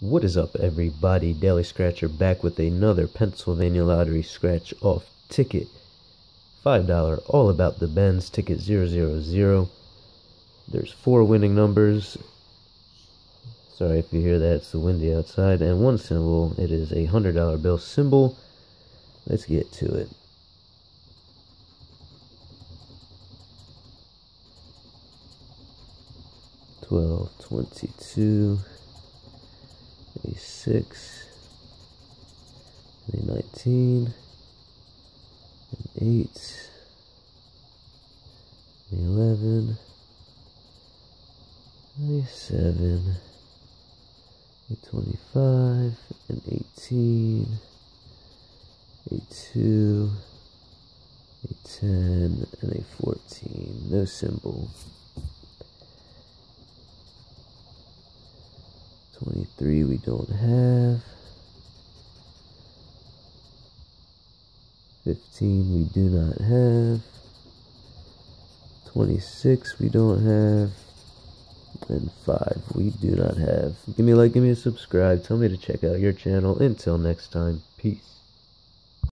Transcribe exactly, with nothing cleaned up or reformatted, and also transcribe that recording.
What is up, everybody? Daily Scratcher back with another Pennsylvania Lottery scratch off ticket. five dollars, all about the Benz, ticket zero zero zero. There's four winning numbers. Sorry if you hear that, it's the windy outside. And one symbol, it is a one hundred dollar bill symbol. Let's get to it. twelve, twenty-two, a six, a nineteen, an eight, an eleven, a seven, a twenty-five, an eighteen, a two, a ten, and a fourteen. No symbol. twenty-three we don't have. fifteen we do not have. twenty-six we don't have. And five we do not have. Give me a like, give me a subscribe. Tell me to check out your channel. Until next time, peace.